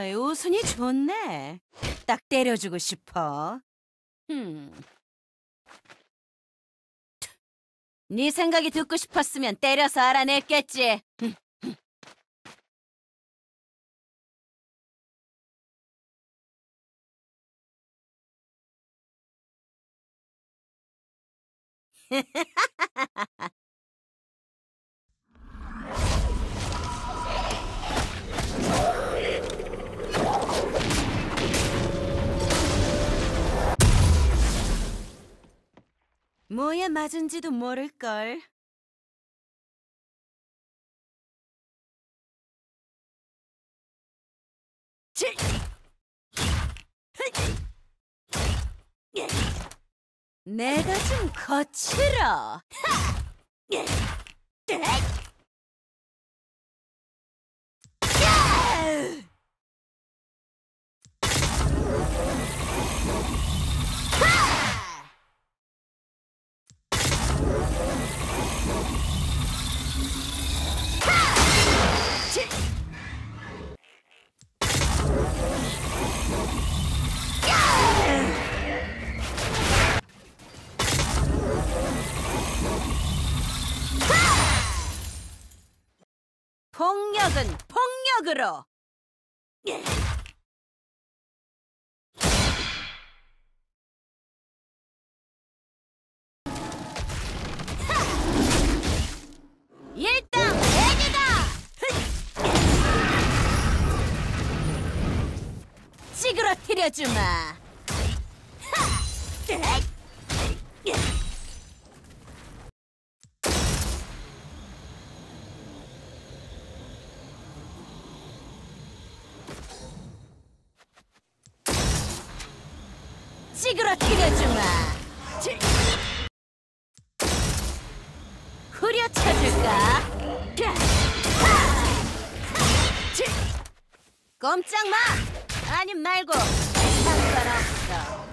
어이, 웃으니 좋네. 딱 때려주고 싶어. 네 생각이 듣고 싶었으면 때려서 알아냈겠지. 뭐에 맞은지도 모를걸. 내가 좀 거칠어. 폭력은 폭력으로. 일당 대기다. 찌그러뜨려주마. 찌그러뜨려주마. 후려쳐줄까? 꼼짝 마! 아님 말고 상관없어.